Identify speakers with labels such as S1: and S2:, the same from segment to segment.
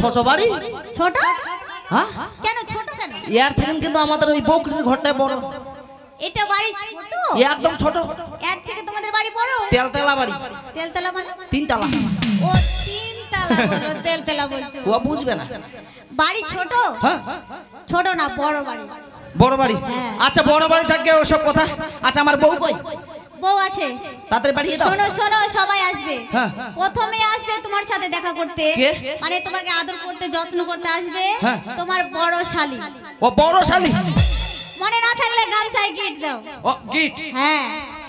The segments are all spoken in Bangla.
S1: ছোট বাড়ি
S2: ছোট
S1: হ্যাঁ
S2: কেন ছোট কেন
S1: ইয়ার থেকে কিন্তু আমাদের ওই বকরির ঘরটা বড়
S2: এটা বাড়ি ছোট
S1: একদম ছোট
S2: এর থেকে তোমাদের বাড়ি বড়
S1: তেলতলা বাড়ি
S2: তেলতলা মানে
S1: তিনতলা
S2: ও তিনতলা বলো তেলতলা বলছো
S1: ও বুঝবে না
S2: বাড়ি ছোট
S1: হ্যাঁ
S2: ছোট না বড় বাড়ি
S1: বড় বাড়ি আচ্ছা বড় বাড়ি যাকে ওসব কথা আচ্ছা আমার বউ কই
S2: বউ আছে
S1: তাড়াতাড়ি পাঠিয়ে দাও
S2: শোনো শোনো সবাই আসবে
S1: হ্যাঁ
S2: প্রথমে আসবে তোমার সাথে দেখা করতে
S1: কে?
S2: মানে তোমাকে আদর করতে যত্ন করতে আসবে
S1: হ্যাঁ।
S2: তোমার বড় শালি
S1: ও বড় শালি
S2: মনে না থাকলে গামছায় গিট দাও
S1: ও গিট
S2: হ্যাঁ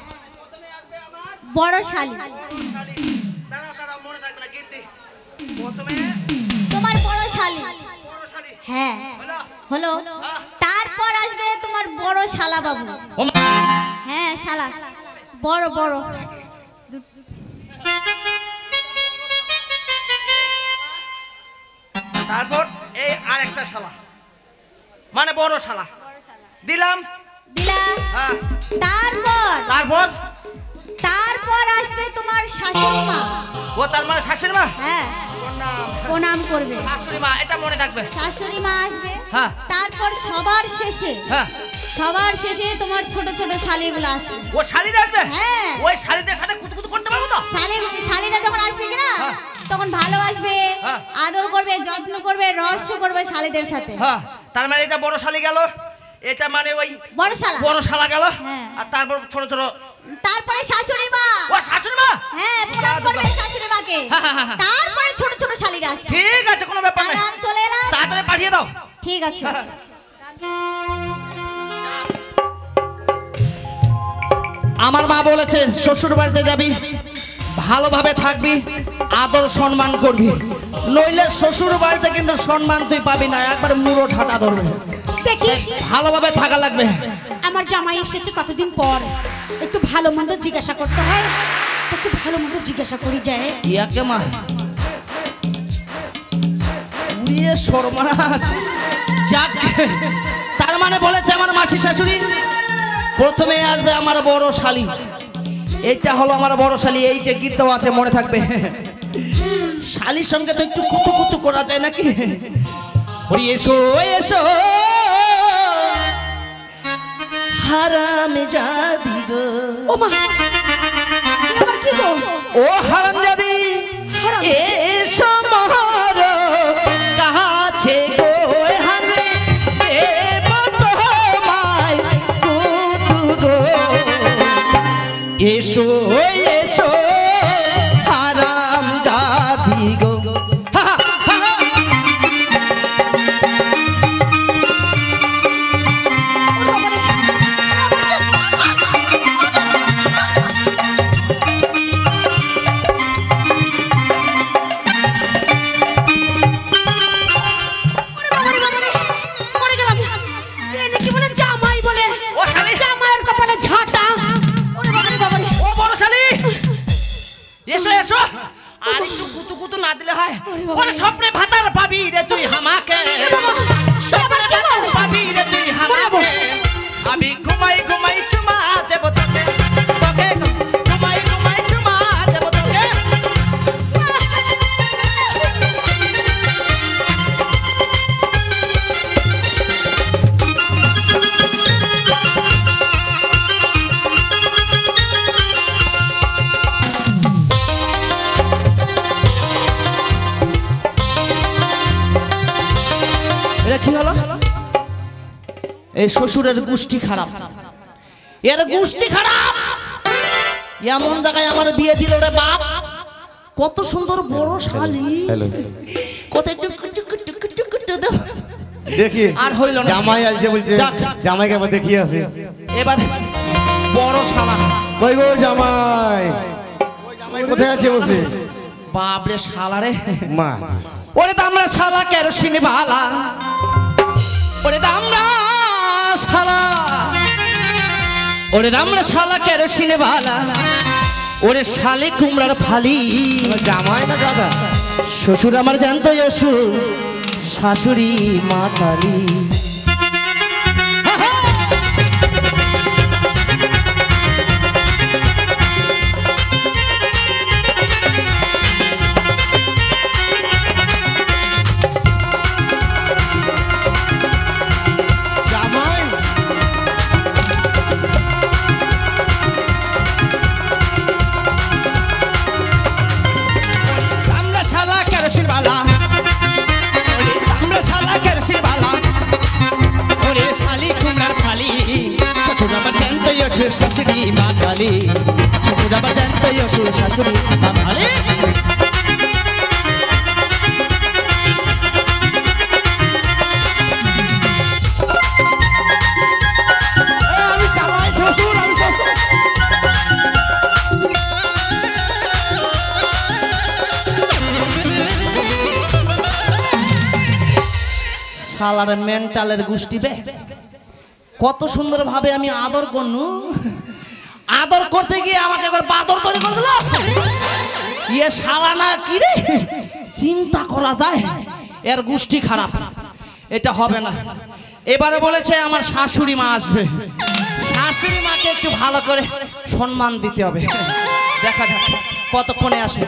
S2: বড় শালি
S1: মনে থাকবে না গিট দি প্রথমে
S2: তোমার বড় শালি
S1: বড় শালি
S2: হ্যাঁ হলো তারপর আসবে তোমার বড় শালা বাবু হ্যাঁ শালা বড় বড়
S1: তারপর এই আরেকটা শালা মানে বড় শালা দিলাম
S2: দিলা
S1: হ্যাঁ
S2: তারপর
S1: তারপর
S2: আসবে তোমার শাশুড়ি মা
S1: ও তার মানে শাশুড়ি মা
S2: হ্যাঁ প্রণাম করবে
S1: শাশুড়ি মা এটা মনে থাকবে
S2: শাশুড়ি মা আসবে
S1: হ্যাঁ
S2: তারপর সবার শেষে তোমার ছোট ছোট শালিগুলো আসবে
S1: ও শালিরা আসবে
S2: হ্যাঁ
S1: ওই শালিদের সাথে কুতকুতু করতে পারবো তো
S2: শালিরা যখন আসবে কিনা তখন ভালোবাসবে আদর করবে যত্ন করবে রহস্য করবে শালিদের সাথে
S1: হ্যাঁ তার মানে এটা বড় শালি গেল এটা মানে ওই বড় শালা গেল আর তারপর ছোট ছোট
S2: তারপরে শাশুড়ি মা
S1: ও শাশুড়ি মা
S2: হ্যাঁ প্রণাম করবে শাশুড়ি মাকে তারপরে ছোট ছোট শালিরা আসবে
S1: ঠিক আছে কোনো ব্যাপার না
S2: আমি চলে এলাম
S1: তাড়াতাড়ি পাঠিয়ে দাও
S2: ঠিক আছে
S1: আমার মা বলেছে শ্বশুর বাড়িতে যাবি ভালোভাবে থাকবি আদর সম্মান করবি নইলে শ্বশুর বাড়িতে কিন্তু সম্মান তুই পাবি না একবার মুড়ো ঠাটা ধরবে
S3: দেখি
S1: ভালোভাবে থাকা লাগবে
S3: আমার জামাই এসেছে কতদিন পর একটু ভালো মন্দ জিজ্ঞাসা করতে হয় একটু ভালো মন্দ জিজ্ঞাসা করি যায়
S1: ইয়াকে মা উড়িয়ে সর্বনাশ যাক তার মানে বলেছে আমার মাসি শাশুড়ি প্রথমে আসবে আমার বড় শালি এইটা হলো আমার বড় শালি এই যে গীত আছে মনে থাকবে শালির সঙ্গে তো একটু কুতু কুতু করা যায় নাকি ওরে এসো এসো হারামজাদি গো
S3: ও মা এবার কি গো
S1: ও হারামজাদি এসো মহর কাছে গো হারে দেব তোমায় কুতু গো এসো এসো হারামজাদি গো এসো এসো আর একটু কুতু কুতু না দিলে হয় ওরে স্বপ্নে ভাতার পাবি রে তুই আমাকে স্বপ্নে ভাতার পাবি রে তুই আমাকে আমি ঘুমাই ঘুমাই চুমা দেব তোকে তোকে ঘুমাই ঘুমাই চুমা দেব তোকে কি হলো এই শ্বশুরের গোষ্ঠী খারাপ এর গোষ্ঠী খারাপ এমন জায়গায় আমার বিয়ে দিল রে বাপ কত সুন্দর বড় শালি কত
S4: দেখি
S1: আর হইল না
S4: জামাই আলছে বলছে জামাইকে আবার দেখিয়ে আসে
S1: এবার বড় শালা
S4: কই গো জামাই জামাই কোথায় আছে বসে
S1: বাপ রে শালা রে
S4: মা
S1: ওরে দামরা শালা কেরোসিন বালা ওরে দামরা শালা ওরে দামরা শালা কেরোসিন বালা ওরে শালে কুমড়ার ফালি
S4: জামাই না দাদা
S1: শ্বশুর আমার জানতো যশু শাশুড়ি মা কালী শাশুড়ি মা কালী শ্বশুর আবার জ্যান্ত অসুর শাশুড়ি মা কালী
S4: আমি জামাই শ্বশুর আমি শ্বশুর
S1: শালার মেন্টালের গোষ্ঠী বে কত সুন্দর ভাবে আমি আদর করনু আদর করতে গিয়ে আমাকে একবার বাদর তৈরি করে দিল ইয়ে শালা না কি রে চিন্তা করা যায় এর গোষ্ঠী খারাপ এটা হবে না এবারে বলেছে আমার শাশুড়ি মা আসবে শাশুড়ি মাকে একটু ভালো করে সম্মান দিতে হবে দেখা যাক কতক্ষণে আসে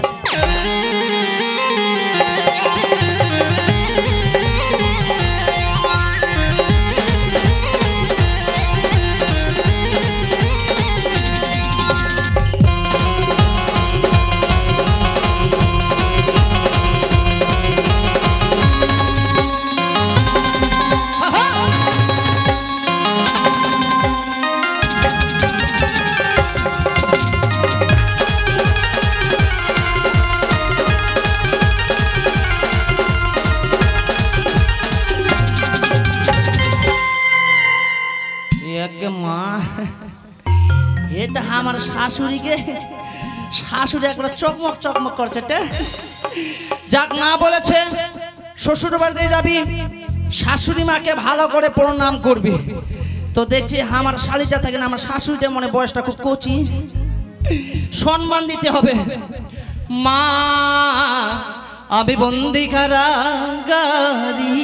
S1: মা এটা আমার শাশুড়িকে শাশুড়ি একবার চকমক চকমক করছে যাক না বলেছে শ্বশুর বাড়িতে যাবি শাশুড়ি মাকে ভালো করে প্রণাম করবি তো দেখছি আমার শালিটা থাকে না আমার শাশুড়িটা মনে বয়সটা খুব কচি সম্মান দিতে হবে মা আমি বন্দি কারাগারি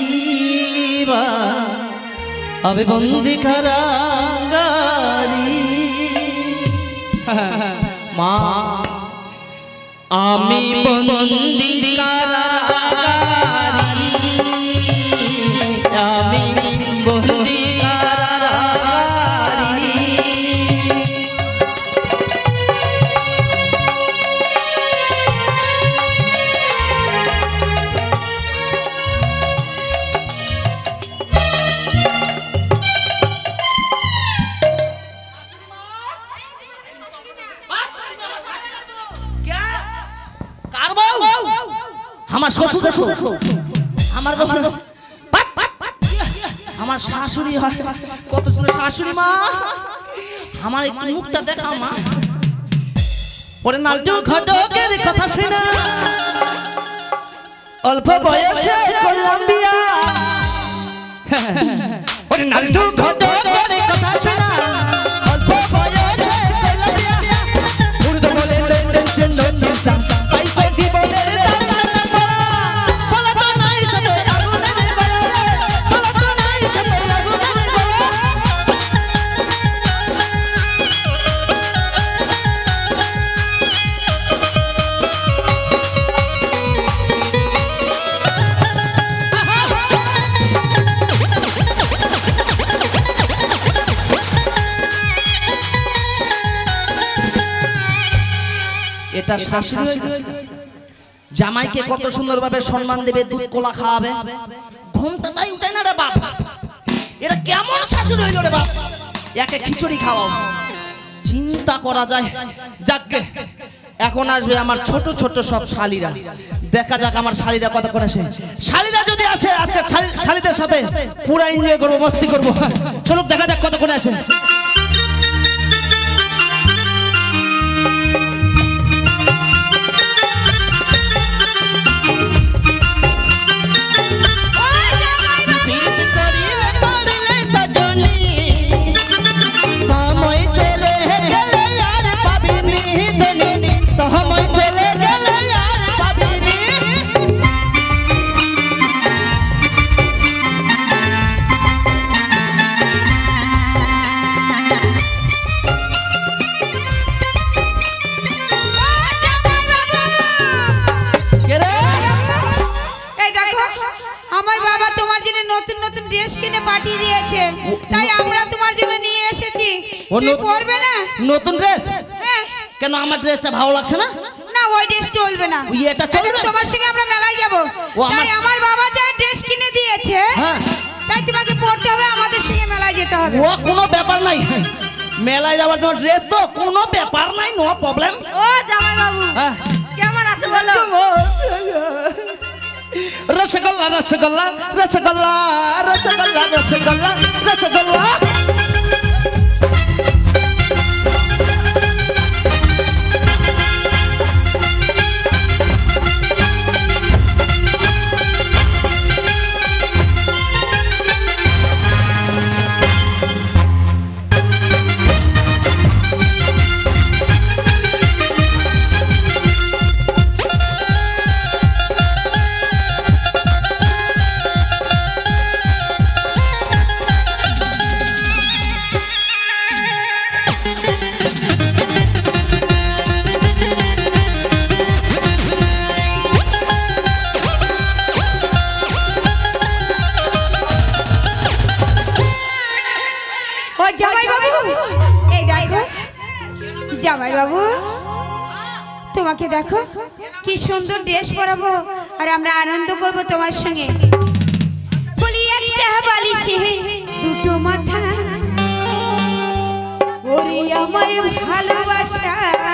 S1: আমি বন্দি কারাগারি মা আমি বন্দি কারাগারি আমি বন্দি কারাগারি আমার শ্বশুর আমার আমার শাশুড়ি হয় কত সুন্দর শাশুড়ি মা আমার একটু মুখটা দেখাও মা ওরে নালটু ঘটকের কথা শুনে অল্প বয়সে করলাম বিয়া ওরে নালটু ঘটকের কথা শুনে অল্প বয়সে করলাম বিয়া উর্দু বলে টেনশন নো চিন্তা পাইছে জীবনের এটা শাশুড়ি জামাইকে কত সুন্দরভাবে সম্মান দেবে দুধ কোলা খাওয়াবে ঘুমটা তাই উঠে না রে বাপ এটা কেমন শাশুড়ি হইল রে বাপ একে খিচুড়ি খাওয়াও চিন্তা করা যায় যাকগে এখন আসবে আমার ছোট ছোট সব শালীরা দেখা যাক আমার শালীরা কত করে আসে শালীরা যদি আসে আজকে শালীদের সাথে পুরো এনজয় করবো মস্তি করবো চলুক দেখা যাক কত করে আসে
S3: নতুন নতুন ড্রেস কিনে পাঠিয়ে দিয়েছে তাই আমরা তোমার জন্য নিয়ে এসেছি তুমি পরবে না
S1: নতুন ড্রেস
S3: হ্যাঁ
S1: কেন আমার ড্রেসটা ভালো লাগছে না
S3: না ওই ড্রেস চলবে না
S1: এটা চলবে
S3: তোমার সঙ্গে আমরা মেলায় যাব তাই আমার বাবা যা ড্রেস কিনে দিয়েছে
S1: হ্যাঁ
S3: তাই তোমাকে পরতে হবে আমাদের সঙ্গে মেলায় যেতে হবে
S1: ও কোনো ব্যাপার নাই মেলায় যাওয়ার জন্য ড্রেস তো কোনো ব্যাপার নাই, নো প্রবলেম।
S3: ও জামাই বাবু কেমন আছে বলো?
S1: রসগোল্লা রসগোল্লা রসগোল্লা রসগোল্লা রসগোল্লা রসগোল্লা।
S3: জামাই বাবু তোমাকে দেখো কি সুন্দর ড্রেস পরাবো আর আমরা আনন্দ করব তোমার সঙ্গে। বলি একটা বালিশে দুটো মাথা, ওরে আমার ভালোবাসা।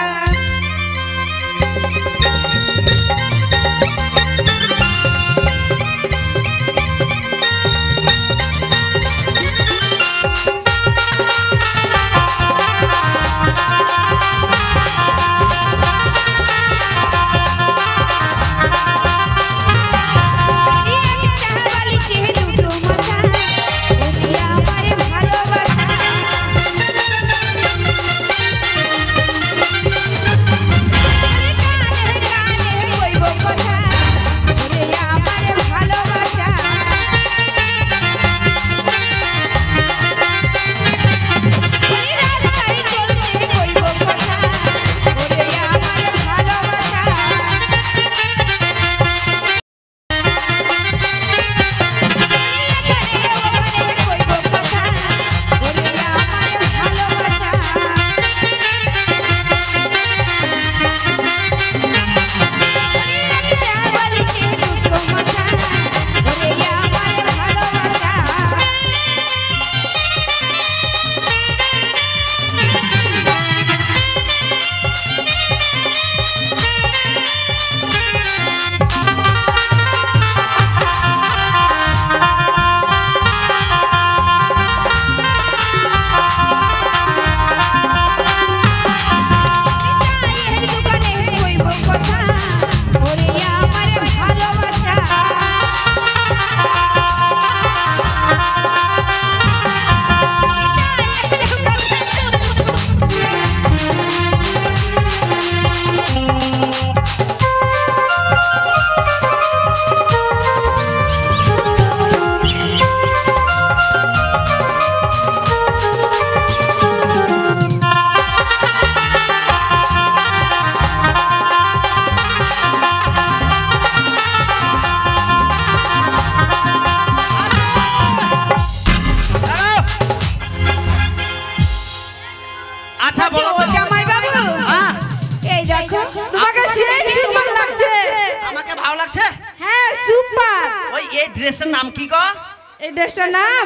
S1: ড্রেসের নাম কি গো?
S3: এই ড্রেসটার নাম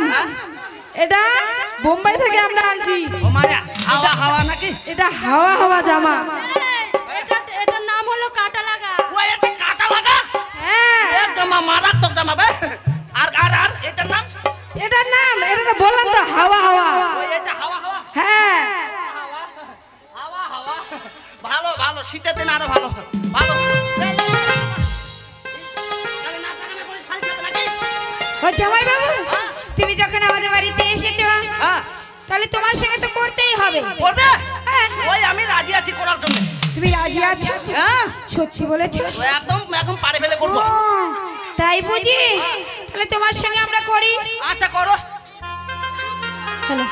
S3: এটা বোম্বাই থেকে আমরা আনছি।
S1: ও মায়া হাওয়া হাওয়া নাকি?
S3: এটা হাওয়া হাওয়া জামা।
S2: এটার নাম হলো কাটা লাগা।
S1: ওই এটা কাটা লাগা?
S3: হ্যাঁ
S1: একদম মারাত্মক জামা বে। আর আর আর এটার নাম?
S3: এটার নাম এটা বললাম তো হাওয়া হাওয়া।
S1: ওই এটা হাওয়া হাওয়া?
S3: হ্যাঁ
S1: হাওয়া হাওয়া হাওয়া। ভালো ভালো, শীতের দিন আরো ভালো ভালো।
S3: জামাই বাবু তুমি যখন আমাদের বাড়িতে এসেছো তাহলে তোমার সঙ্গে তো করতেই হবে।
S1: করবে? ওই আমি রাজি আছি করার জন্য।
S3: তুমি রাজি আছো?
S1: হ্যাঁ
S3: সত্যি বলেছো?
S1: একদম একদম পারে ফেলে করব।
S3: তাই বুঝি? তাহলে তোমার সঙ্গে আমরা করি।
S1: আচ্ছা করো।
S3: হ্যালো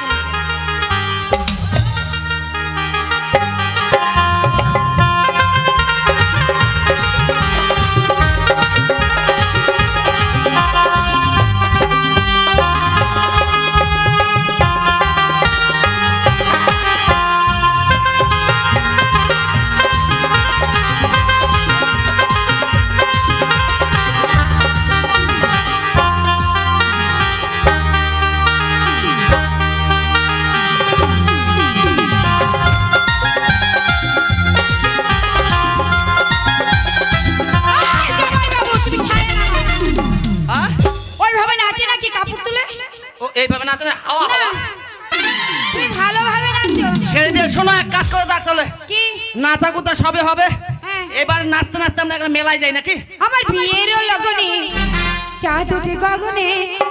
S1: নাচা কুতা সবে হবে।
S3: হ্যাঁ।
S1: এবার নাচতে নাচতে আমরা একটা মেলায় যাই নাকি?
S3: আমার বিয়ের লগনে চাঁদ ওঠে গগনে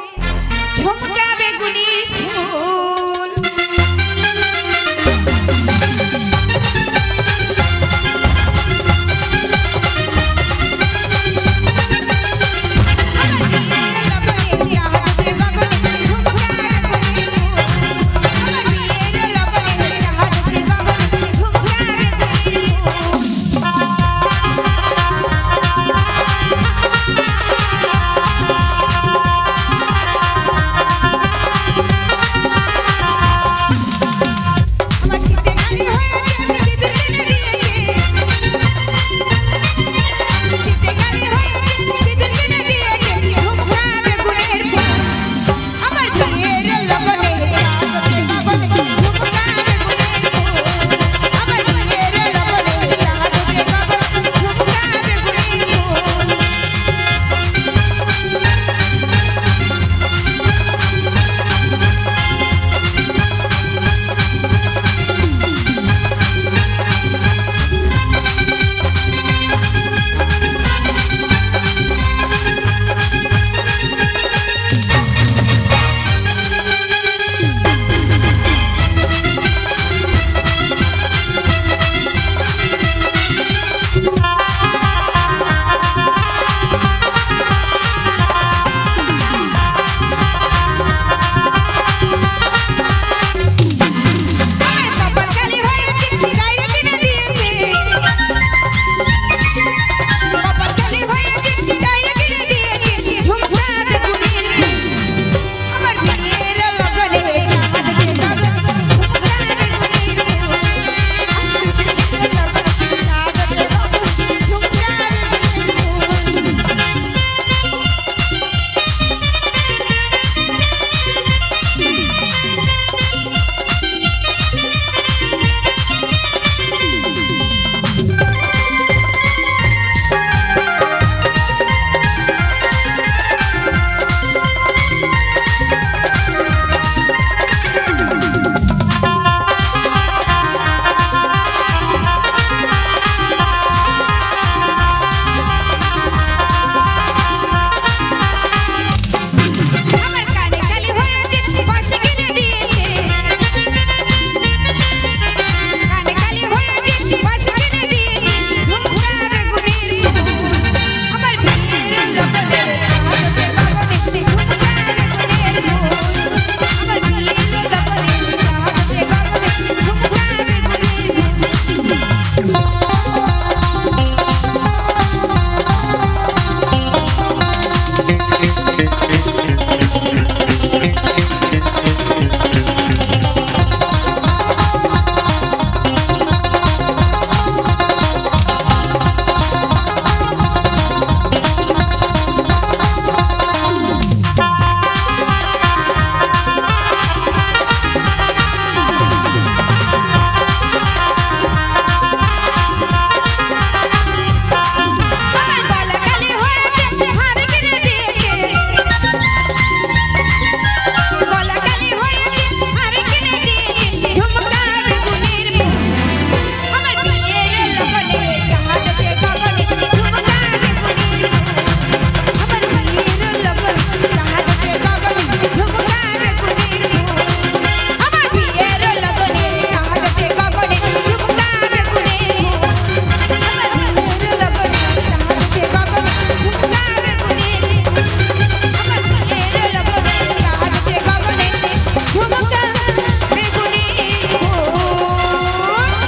S3: ঝুমকা বেগুনি ফুল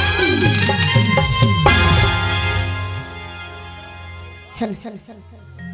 S3: हेल हेल हेल